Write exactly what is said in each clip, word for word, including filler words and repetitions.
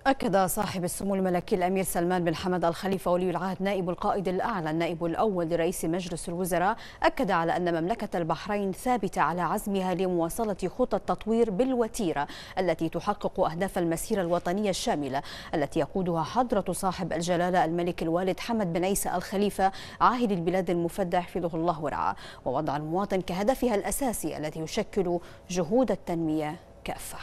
أكد صاحب السمو الملكي الأمير سلمان بن حمد آل خليفة ولي العهد نائب القائد الأعلى النائب الأول لرئيس مجلس الوزراء، أكد على أن مملكة البحرين ثابتة على عزمها لمواصلة خطى التطوير بالوتيرة التي تحقق أهداف المسيرة الوطنية الشاملة التي يقودها حضرة صاحب الجلالة الملك الوالد حمد بن عيسى آل خليفة عاهل البلاد المفدى حفظه الله ورعاه، ووضع المواطن كهدفها الأساسي الذي يشكل جهود التنمية كافة.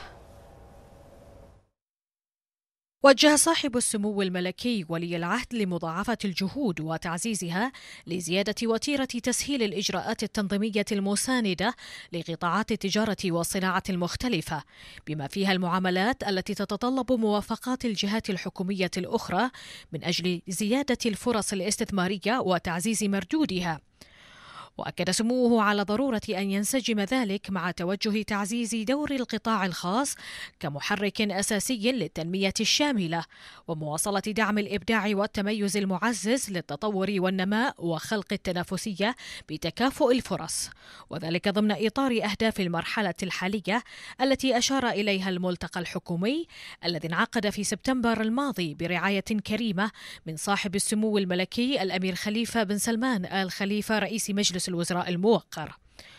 وجه صاحب السمو الملكي ولي العهد لمضاعفة الجهود وتعزيزها لزيادة وتيرة تسهيل الإجراءات التنظيمية المساندة لقطاعات التجارة والصناعة المختلفة، بما فيها المعاملات التي تتطلب موافقات الجهات الحكومية الأخرى من أجل زيادة الفرص الاستثمارية وتعزيز مردودها. وأكد سموه على ضرورة أن ينسجم ذلك مع توجه تعزيز دور القطاع الخاص كمحرك أساسي للتنمية الشاملة ومواصلة دعم الإبداع والتميز المعزز للتطور والنماء وخلق التنافسية بتكافؤ الفرص، وذلك ضمن إطار أهداف المرحلة الحالية التي أشار إليها الملتقى الحكومي الذي انعقد في سبتمبر الماضي برعاية كريمة من صاحب السمو الملكي الأمير خليفة بن سلمان آل خليفة رئيس مجلس الوزراء الموقر.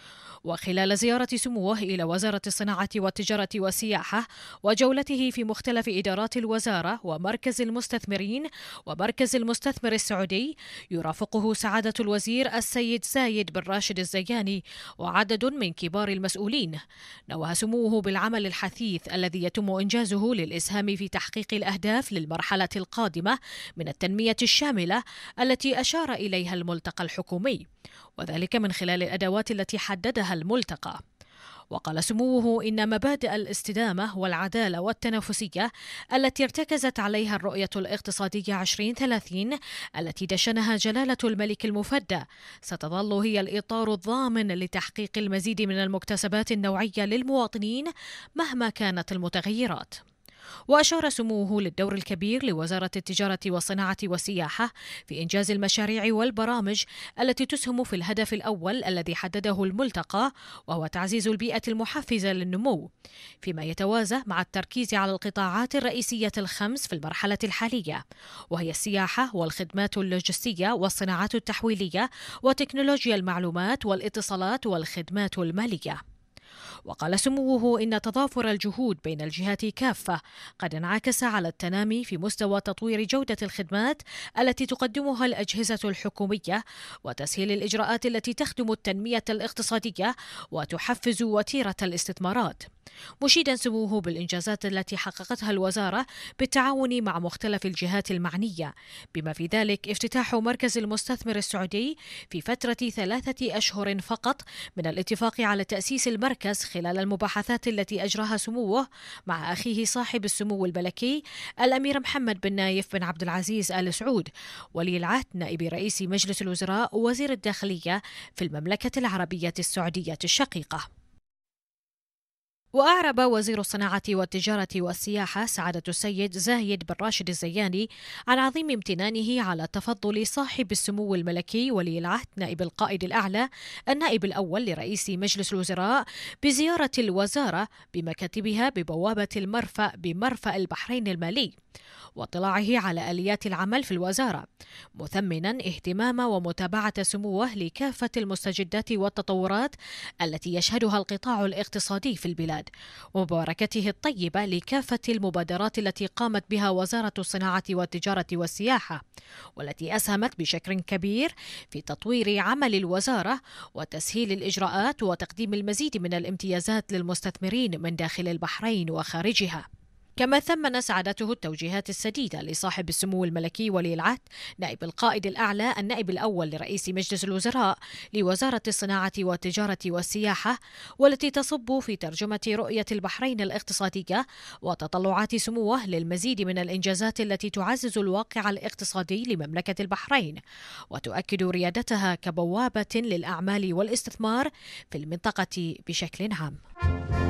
وخلال زيارة سموه إلى وزارة الصناعة والتجارة والسياحة وجولته في مختلف إدارات الوزارة ومركز المستثمرين ومركز المستثمر السعودي، يرافقه سعادة الوزير السيد زايد بن راشد الزياني وعدد من كبار المسؤولين. نوه سموه بالعمل الحثيث الذي يتم إنجازه للإسهام في تحقيق الأهداف للمرحلة القادمة من التنمية الشاملة التي أشار إليها الملتقى الحكومي، وذلك من خلال الأدوات التي حددها الملتقى. وقال سموه إن مبادئ الاستدامة والعدالة والتنافسية التي ارتكزت عليها الرؤية الاقتصادية عشرين ثلاثين التي دشنها جلالة الملك المفدى ستظل هي الإطار الضامن لتحقيق المزيد من المكتسبات النوعية للمواطنين مهما كانت المتغيرات. وأشار سموه للدور الكبير لوزارة التجارة والصناعة والسياحة في إنجاز المشاريع والبرامج التي تسهم في الهدف الأول الذي حدده الملتقى، وهو تعزيز البيئة المحفزة للنمو، فيما يتوازى مع التركيز على القطاعات الرئيسية الخمس في المرحلة الحالية، وهي السياحة والخدمات اللوجستية والصناعات التحويلية وتكنولوجيا المعلومات والاتصالات والخدمات المالية. وقال سموه إن تضافر الجهود بين الجهات كافة قد انعكس على التنامي في مستوى تطوير جودة الخدمات التي تقدمها الأجهزة الحكومية وتسهيل الإجراءات التي تخدم التنمية الاقتصادية وتحفز وتيرة الاستثمارات، مشيدا سموه بالإنجازات التي حققتها الوزارة بالتعاون مع مختلف الجهات المعنية، بما في ذلك افتتاح مركز المستثمر السعودي في فترة ثلاثة أشهر فقط من الاتفاق على تأسيس المركز خلال المباحثات التي أجراها سموه مع أخيه صاحب السمو الملكي الأمير محمد بن نايف بن عبد العزيز آل سعود ولي العهد نائب رئيس مجلس الوزراء ووزير الداخلية في المملكة العربية السعودية الشقيقة. وأعرب وزير الصناعة والتجارة والسياحة سعادة السيد زايد بن راشد الزياني عن عظيم امتنانه على تفضل صاحب السمو الملكي ولي العهد نائب القائد الأعلى النائب الأول لرئيس مجلس الوزراء بزيارة الوزارة بمكاتبها ببوابة المرفأ بمرفأ البحرين المالي، واطلاعه على آليات العمل في الوزارة، مثمنا اهتمام ومتابعة سموه لكافة المستجدات والتطورات التي يشهدها القطاع الاقتصادي في البلاد، ومباركته الطيبة لكافة المبادرات التي قامت بها وزارة الصناعة والتجارة والسياحة، والتي أسهمت بشكل كبير في تطوير عمل الوزارة وتسهيل الإجراءات وتقديم المزيد من الامتيازات للمستثمرين من داخل البحرين وخارجها. كما ثمن سعادته التوجيهات السديدة لصاحب السمو الملكي ولي العهد نائب القائد الأعلى النائب الأول لرئيس مجلس الوزراء لوزارة الصناعة والتجارة والسياحة، والتي تصب في ترجمة رؤية البحرين الاقتصادية وتطلعات سموه للمزيد من الإنجازات التي تعزز الواقع الاقتصادي لمملكة البحرين وتؤكد ريادتها كبوابة للأعمال والاستثمار في المنطقة بشكل عام.